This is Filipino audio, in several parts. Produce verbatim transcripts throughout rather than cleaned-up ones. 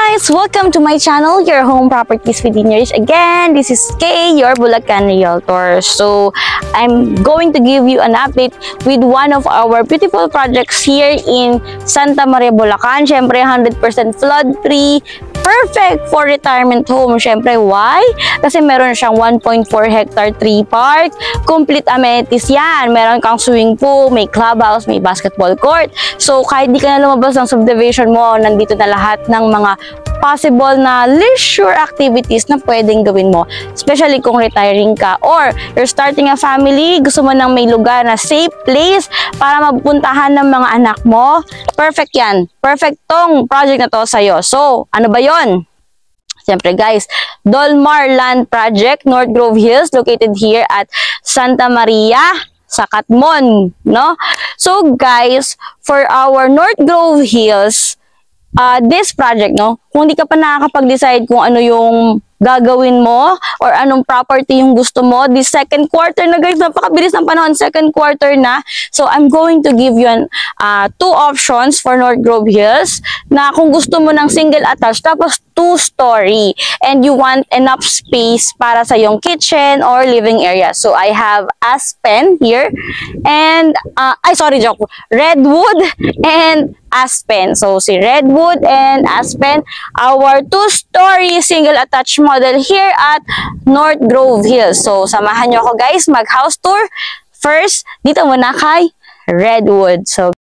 guys! Welcome to my channel, your home properties within your reach. Again, this is Kay, your Bulacan Realtor. So, I'm going to give you an update with one of our beautiful projects here in Santa Maria, Bulacan. Syempre, one hundred percent flood-free. Perfect for retirement home. Syempre, why? Kasi meron siyang one point four hectare tree park. Complete amenities yan. Meron kang swimming pool, may clubhouse, may basketball court. So, kahit di ka na lumabas ng subdivision mo, nandito na lahat ng mga possible na leisure activities na pwedeng gawin mo. Especially kung retiring ka or you're starting a family, gusto mo nang may lugar na safe place para mapuntahan ng mga anak mo. Perfect yan. Perfect tong project na to sa'yo. So, ano ba yon? Siyempre guys, Dolmar Land Project, North Grove Hills, located here at Santa Maria sa Katmon, no? So guys, for our North Grove Hills, Uh, this project, no, kung di ka pa nakakapag-decide kung ano yung gagawin mo or anong property yung gusto mo, this second quarter na guys, napakabilis ng panahon, second quarter na. So, I'm going to give you an, uh, two options for North Grove Hills na kung gusto mo ng single attached tapos two-story and you want enough space para sa yung kitchen or living area. So, I have Aspen here and, uh, ay sorry, joke, Redwood and Aspen. So, si Redwood and Aspen, our two-story single attached model here at North Grove Hills. So, samahan nyo ako guys, mag-house tour. First, dito muna kay Redwood. So,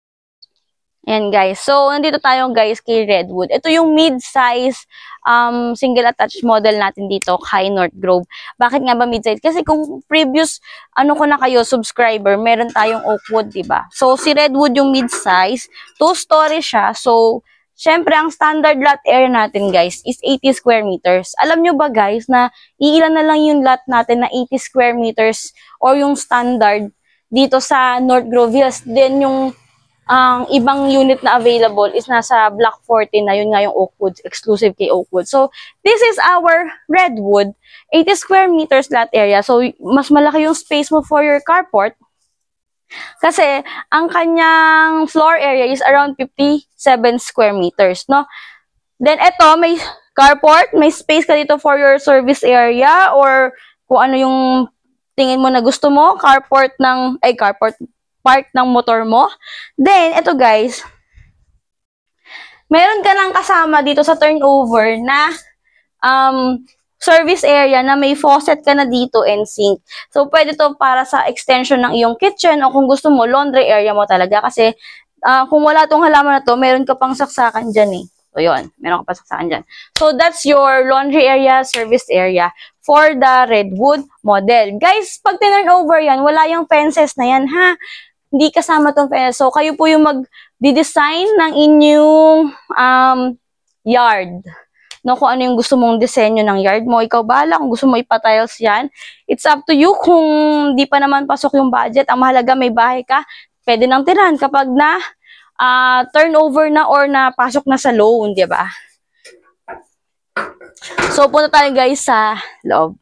ayan guys. So, nandito tayo guys kay Redwood. Ito yung mid-size um, single attached model natin dito kay North Grove. Bakit nga ba mid-size? Kasi kung previous, ano ko na kayo, subscriber, meron tayong Oakwood, diba? So, si Redwood yung mid-size. Two-story siya. So, syempre, ang standard lot area natin, guys, is eighty square meters. Alam nyo ba, guys, na iilan na lang yung lot natin na eighty square meters or yung standard dito sa North Grove Hills. Then, yung ang ibang unit na available is nasa Block fourteen na, yun nga yung Oakwood, exclusive kay Oakwood. So, this is our Redwood, eighty square meters lot area. So, mas malaki yung space mo for your carport. Kasi, ang kanyang floor area is around fifty-seven square meters, no? Then, eto, may carport, may space ka dito for your service area or kung ano yung tingin mo na gusto mo, carport ng, ay, carport, park ng motor mo. Then, eto guys, meron ka lang kasama dito sa turnover na um, service area na may faucet ka na dito and sink. So, pwede to para sa extension ng iyong kitchen o kung gusto mo, laundry area mo talaga. Kasi, uh, kung wala tong halaman na to, meron ka pang saksakan dyan eh. So, yun. Meron ka pang saksakan dyan. So, that's your laundry area, service area for the Redwood model. Guys, pag tinurn over yan, wala yung fences na yan, ha? Hindi kasama tong fences. So, kayo po yung mag-design ng inyong um, yard. No, kung ano yung gusto mong disenyo ng yard mo, ikaw bahala kung gusto mo ipa-tiles yan. It's up to you kung di pa naman pasok yung budget. Ang mahalaga may bahay ka, pwede nang tirahan kapag na uh, turnover na or na pasok na sa loan, di ba? So, punta tayo guys sa loob.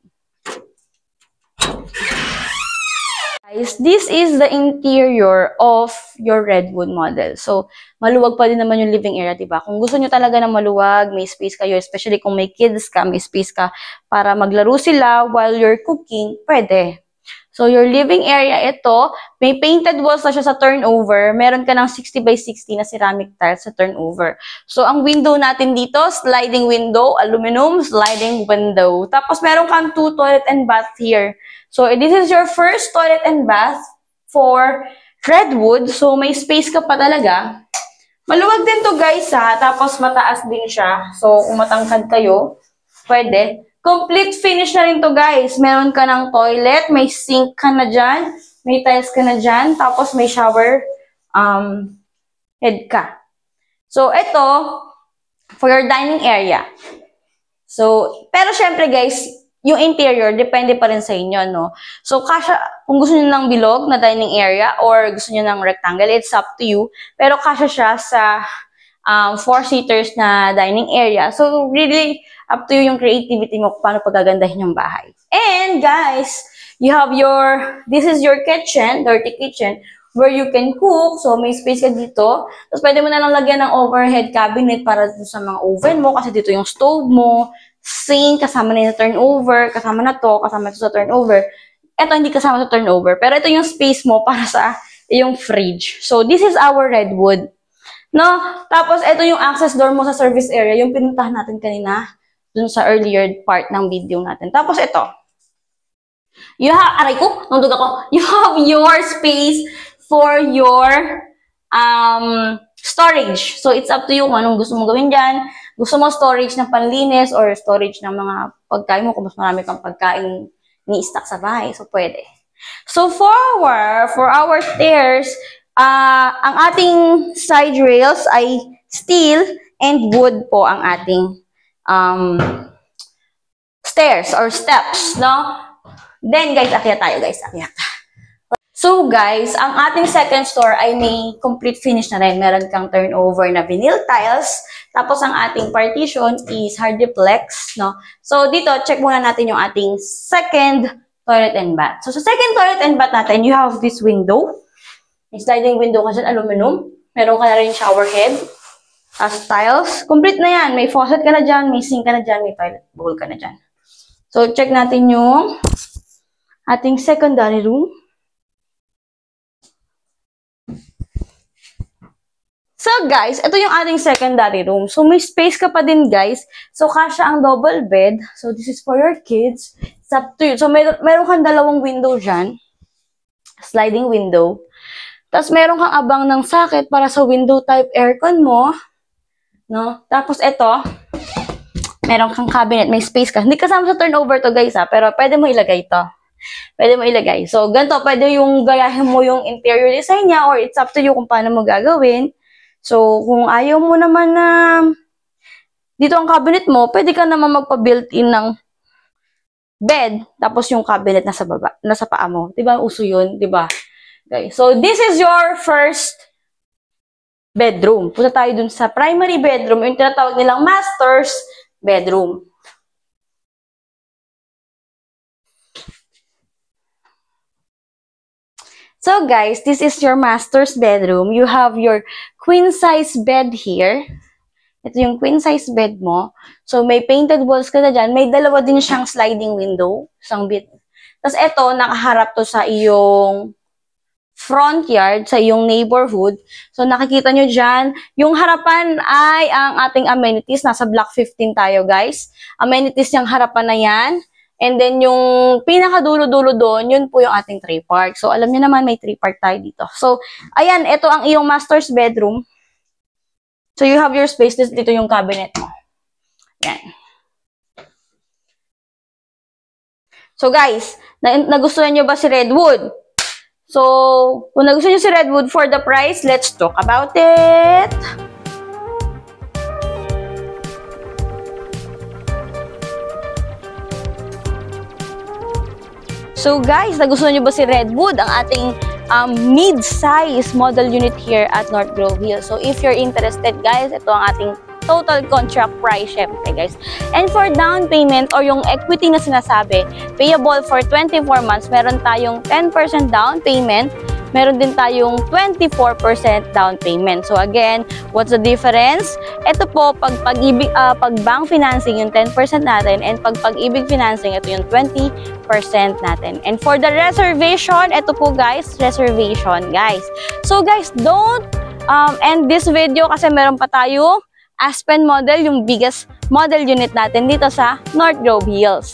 Guys, this is the interior of your Redwood model. So, maluwag pa din naman yung living area, diba? Kung gusto nyo talaga ng maluwag, may space kayo, especially kung may kids ka, may space ka para maglaro sila while you're cooking, pwede. So, your living area, ito, may painted walls na siya sa turnover. Meron ka ng sixty by sixty na ceramic tiles sa turnover. So, ang window natin dito, sliding window, aluminum, sliding window. Tapos, meron kang two toilet and bath here. So, this is your first toilet and bath for Redwood. So, may space ka pa talaga. Maluwag din to guys ha. Tapos, mataas din siya. So, kung matangkad kayo, pwede. Complete finish na rin to guys. Meron ka ng toilet, may sink ka na dyan, may tiles ka na dyan, tapos may shower um, head ka. So, ito, for your dining area. So, pero syempre guys, yung interior, depende pa rin sa inyo, no? So, kasha, kung gusto nyo ng bilog na dining area or gusto nyo ng rectangle, it's up to you. Pero kasha siya sa um, four-seaters na dining area. So, really, up to you yung creativity mo kung paano pagagandahin yung bahay. And, guys, you have your, this is your kitchen, dirty kitchen, where you can cook. So, may space ka dito. Tapos, pwede mo na lang lagyan ng overhead cabinet para sa mga oven mo. Kasi dito yung stove mo. Sink, kasama na yung turnover. Kasama na to, kasama to sa turnover. Ito, hindi kasama sa turnover. Pero ito yung space mo para sa yung fridge. So, this is our redwood. No? Tapos, ito yung access door mo sa service area. Yung pinuntahan natin kanina dun sa earlier part ng video natin. Tapos, ito. You have, aray ko, nandun ako, you have your space for your um, storage. So, it's up to you kung anong gusto mo gawin dyan. Gusto mo storage ng panlinis or storage ng mga pagkain mo kung mas marami kang pagkain ni-stock sa bahay. So, pwede. So, for our, for our stairs, uh, ang ating side rails ay steel and wood po ang ating um, stairs or steps, no? Then, guys, akyat tayo, guys. Akyat. So, guys, ang ating second store ay may complete finish na rin. Meron kang turnover na vinyl tiles. Tapos, ang ating partition is hardiplex, no? So, dito, check muna natin yung ating second toilet and bath. So, sa second toilet and bath natin, you have this window. May sliding window kasi aluminum. Meron ka na rin shower head. As tiles. Complete na yan. May faucet ka na dyan, may sink ka na dyan, may toilet bowl ka na dyan. So, check natin yung ating secondary room. So, guys, ito yung ating secondary room. So, may space ka pa din, guys. So, kasha ang double bed. So, this is for your kids. It's up to you. So, may, meron kang dalawang window dyan. Sliding window. Tapos, meron kang abang ng socket para sa window type aircon mo. No? Tapos, ito, meron kang cabinet. May space ka. Hindi kasama sa turnover to, guys, ha? Pero, pwede mo ilagay to. Pwede mo ilagay. So, ganito, pwede yung gayahin mo yung interior design niya or it's up to you kung paano mo gagawin. So, kung ayaw mo naman na dito ang cabinet mo, pwede ka naman magpa-built-in ng bed, tapos yung cabinet nasa baba, nasa paa mo. Diba? Uso yun, diba? Okay. So, this is your first bedroom. Punta tayo dun sa primary bedroom, yung tinatawag nilang master's bedroom. So, guys, this is your master's bedroom. You have your queen-size bed here. Ito yung queen-size bed mo. So, may painted walls ka na dyan. May dalawa din siyang sliding window. Isang bit. Tapos, ito, nakaharap to sa iyong front yard, sa iyong neighborhood. So, nakikita nyo dyan. Yung harapan ay ang ating amenities. Nasa block fifteen tayo, guys. Amenities yung harapan na yan. And then, yung pinakadulo-dulo doon, yun po yung ating tree park. So, alam niyo naman, may tree park tayo dito. So, ayan, ito ang iyong master's bedroom. So, you have your space. Dito yung cabinet mo. Ayan. So, guys, na nagustuhan nyo ba si Redwood? So, kung nagustuhan nyo si Redwood for the price, let's talk about it. So guys, nagustuhan nyo ba si Redwood, ang ating um, mid-size model unit here at North Grove Hills? So if you're interested, guys, ito ang ating total contract price, syempre, guys. And for down payment or yung equity na sinasabi, payable for twenty-four months, meron tayong ten percent down payment. Meron din tayong twenty-four percent down payment. So again, what's the difference? Ito po, pag pag-ibig, uh, pag bank financing, yung ten percent natin, and pag pag-ibig financing, ito yung twenty percent natin. And for the reservation, ito po guys, reservation guys. So guys, don't um, end this video kasi meron pa tayong Aspen model, yung biggest model unit natin dito sa North Grove Hills.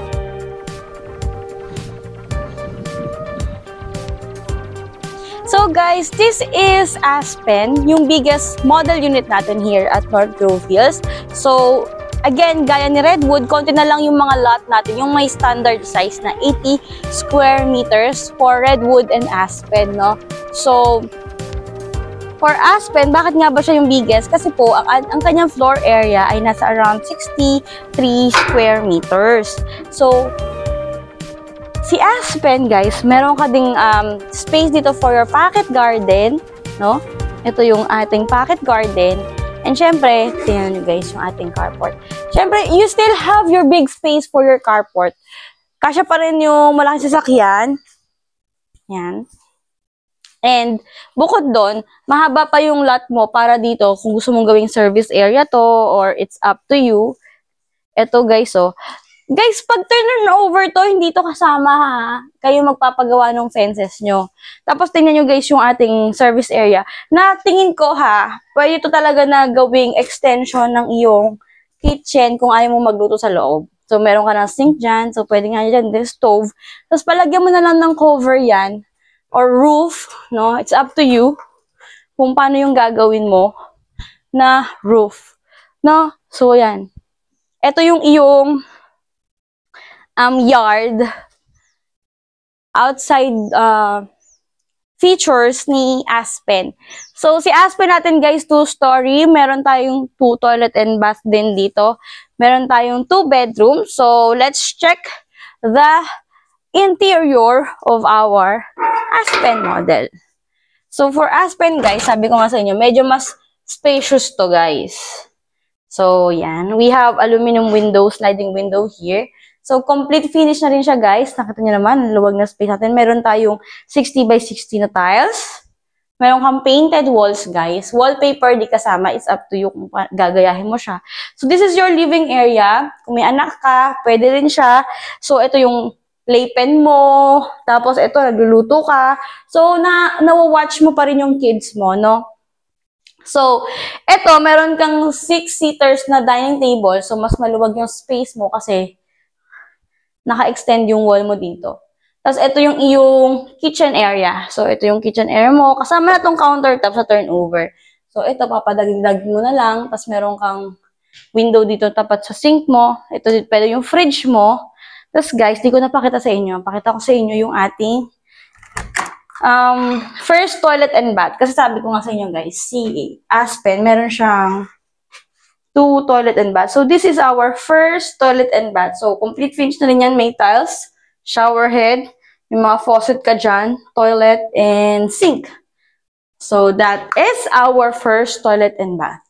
So guys, this is Aspen, yung biggest model unit natin here at North Grove Hills. So again, gaya ni Redwood, konti na lang yung mga lot natin, yung may standard size na eighty square meters for Redwood and Aspen, no? So for Aspen, bakit nga ba siya yung biggest? Kasi po, ang, ang kanyang floor area ay nasa around sixty-three square meters. So si Aspen, guys, meron ka ding um, space dito for your pocket garden, no? Ito yung ating pocket garden. And syempre, tingnan nyo guys, yung ating carport. Syempre, you still have your big space for your carport. Kasya pa rin yung malaking sasakyan. Yan. And bukod doon, mahaba pa yung lot mo para dito kung gusto mong gawing service area to or it's up to you. Ito guys, oh. Guys, pag turn over to, hindi to kasama ha. Kayo magpapagawa ng fences nyo. Tapos tingnan nyo guys yung ating service area. Na tingin ko ha, pwede to talaga na gawing extension ng iyong kitchen kung ayaw mo magluto sa loob. So meron ka ng sink dyan, so pwede nga dyan din stove. Tapos palagyan mo na lang ng cover yan or roof, no? It's up to you kung paano yung gagawin mo na roof, no? So yan. Ito yung iyong um, yard outside uh, features ni Aspen. So, si Aspen natin guys, two-story. Meron tayong two toilet and bath din dito. Meron tayong two bedrooms. So, let's check the interior of our Aspen model. So, for Aspen guys, sabi ko nga sa inyo, medyo mas spacious to guys. So, yan. We have aluminum window, sliding window here. So, complete finish na rin siya, guys. Nakita niyo naman, luwag na space natin. Meron tayong sixty by sixty na tiles. Meron kang painted walls, guys. Wallpaper, di kasama. It's up to you kung gagayahin mo siya. So, this is your living area. Kung may anak ka, pwede rin siya. So, ito yung playpen mo. Tapos, ito, nagluluto ka. So, na, nawa-watch mo pa rin yung kids mo, no? So, ito, meron kang six-seaters na dining table. So, mas maluwag yung space mo kasi naka-extend yung wall mo dito. Tapos, ito yung iyong kitchen area. So, ito yung kitchen area mo. Kasama na itong countertop sa turnover. So, ito, papadagdag mo na lang. Tapos, meron kang window dito tapat sa sink mo. Ito, pwede yung fridge mo. Tapos, guys, di ko napakita sa inyo. Pakita ko sa inyo yung ating um, first toilet and bath. Kasi sabi ko nga sa inyo, guys, si Aspen, meron siyang two toilet and bath. So, this is our first toilet and bath. So, complete finish na rin yan. May tiles, shower head, may mga faucet ka dyan, toilet, and sink. So, that is our first toilet and bath.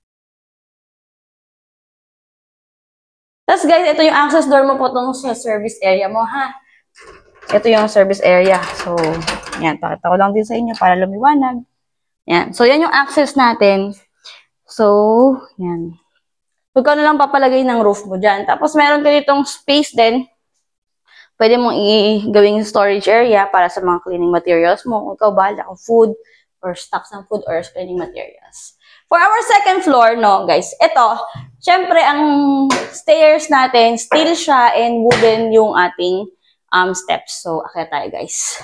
Tapos, guys, ito yung access door mo po itong sa service area mo, ha? Ito yung service area. So, yan. Pakita ko lang din sa inyo para lumiwanag. Yan. So, yan yung access natin. So, yan. Huwag ka na lang papalagay ng roof mo dyan. Tapos, meron ka ditong space din. Pwede mong i-gawing storage area para sa mga cleaning materials mo. Kung ikaw bahala kung food or stocks ng food or cleaning materials. For our second floor, no, guys, ito, syempre, ang stairs natin, steel siya and wooden yung ating um, steps. So, akyat tayo, guys.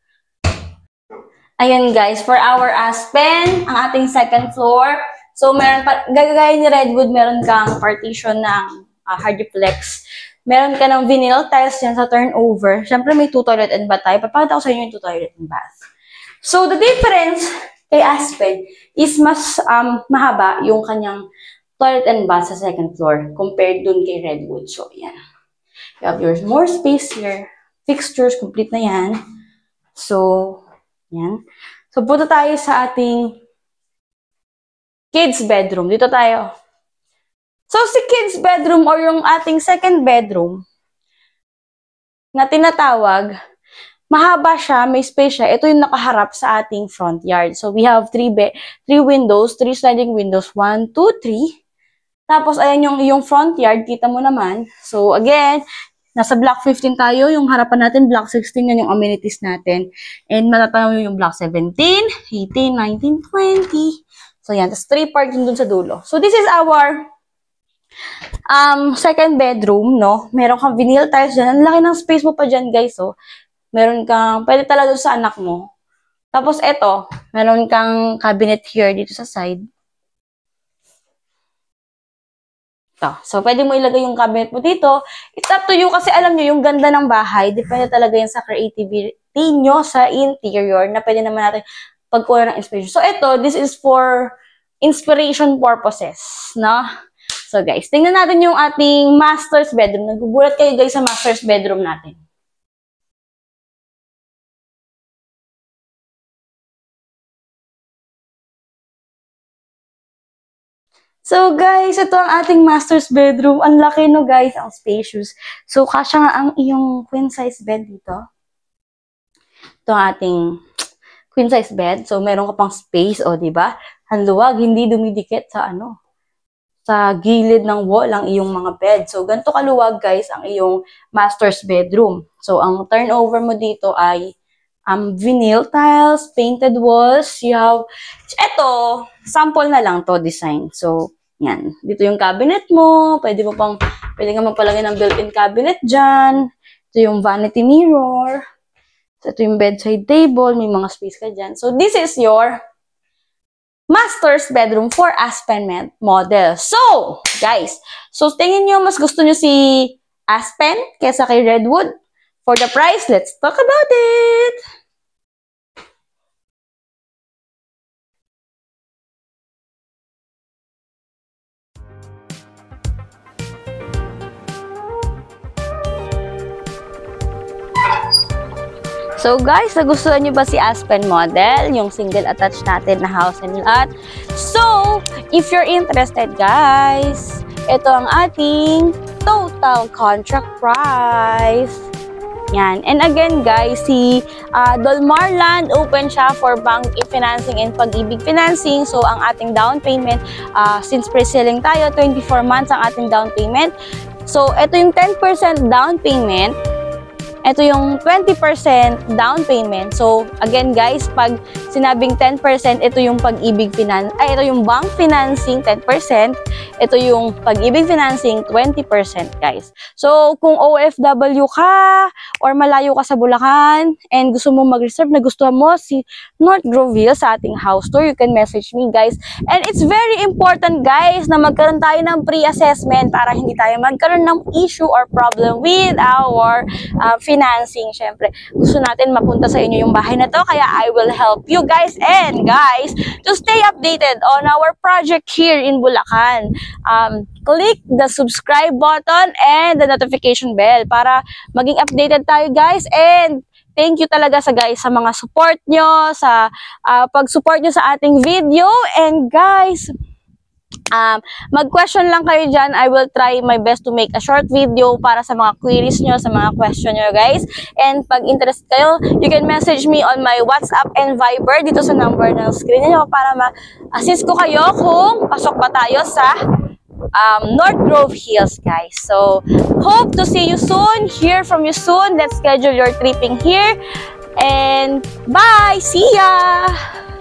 Ayan, guys, for our Aspen, ang ating second floor. So, meron pa, gagaya ni Redwood, meron kang partition ng uh, hardiplex. Meron ka ng vinyl tiles yan sa turnover. Siyempre, may two toilet and bath tayo. Papakita ko sa inyo yung two toilet and bath. So, the difference kay Aspen is mas um, mahaba yung kanyang toilet and bath sa second floor compared dun kay Redwood. So, yan. You have your more space here. Fixtures, complete na yan. So, yan. So, punta tayo sa ating kids bedroom. Dito tayo. So, si kids bedroom or yung ating second bedroom na tinatawag, mahaba siya, may space siya. Ito yung nakaharap sa ating front yard. So, we have three, be three windows, three sliding windows. One, two, three. Tapos, ayan yung, yung front yard. Kita mo naman. So, again, nasa block fifteen tayo. Yung harapan natin, block sixteen. Yan yung amenities natin. And matatanaw yung block seventeen, eighteen, nineteen, twenty. So, yan. Tapos, three parking dun sa dulo. So, this is our um, second bedroom, no? Meron kang vinyl tiles dyan. Ang laki ng space mo pa dyan, guys, oh. Meron kang, pwede talaga sa anak mo. Tapos, eto, meron kang cabinet here dito sa side. Ito. So, pwede mo ilagay yung cabinet mo dito. It's up to you kasi alam nyo, yung ganda ng bahay, depende talaga yan sa creativity nyo sa interior na pwede naman natin pagkuha ng inspiration. So, ito, this is for inspiration purposes, no? So, guys, tingnan natin yung ating master's bedroom. Nagugulat kayo, guys, sa master's bedroom natin. So, guys, ito ang ating master's bedroom. Ang laki, no, guys, ang spacious. So, kasya nga ang iyong queen size bed dito. Ito ang ating queen size bed. So, meron ka pang space, o, diba? Ang luwag, hindi dumidikit sa ano, sa gilid ng wall ang iyong mga bed. So, ganito kaluwag, guys, ang iyong master's bedroom. So, ang turnover mo dito ay um, vinyl tiles, painted walls. You have, eto, sample na lang to design. So, yan. Dito yung cabinet mo. Pwede mo pang, pwede ka magpalagay ng built-in cabinet dyan. Ito yung vanity mirror. Ito yung bedside table. May mga space ka dyan. So, this is your master's bedroom for Aspen model. So, guys, so tingin nyo, mas gusto nyo si Aspen kesa kay Redwood? For the price, let's talk about it! So guys, nagustuhan nyo ba si Aspen model? Yung single attached natin na house and lot. So, if you're interested guys, ito ang ating total contract price. Yan. And again guys, si uh, Dolmar Land open siya for bank financing and Pag-ibig financing. So, ang ating down payment, uh, since pre-selling tayo, twenty-four months ang ating down payment. So, ito yung ten percent down payment. Ito yung twenty percent down payment. So, again guys, pag sinabing ten percent, ito yung Pag-ibig finance, ay ito yung bank financing, ten percent. Ito yung Pag-ibig financing, twenty percent guys. So, kung O F W ka or malayo ka sa Bulacan and gusto mo mag-reserve, na gusto mo si North Grove Hills sa ating house tour, you can message me guys. And it's very important guys na magkaroon tayo ng pre-assessment para hindi tayo magkaroon ng issue or problem with our uh, financing. Syempre, gusto natin mapunta sa inyo yung bahay na to, kaya I will help you guys. And guys, to stay updated on our project here in Bulacan, um, click the subscribe button and the notification bell para maging updated tayo guys. And thank you talaga sa guys sa mga support nyo, sa uh, pag-support nyo sa ating video. And guys, Um, mag-question lang kayo dyan. I will try my best to make a short video para sa mga queries nyo, sa mga question nyo guys. And pag interested kayo, you can message me on my WhatsApp and Viber dito sa number ng screen nyo para ma-assist ko kayo kung pasok ba tayo sa um, North Grove Hills guys. So, hope to see you soon, hear from you soon. Let's schedule your tripping here. And bye! See ya!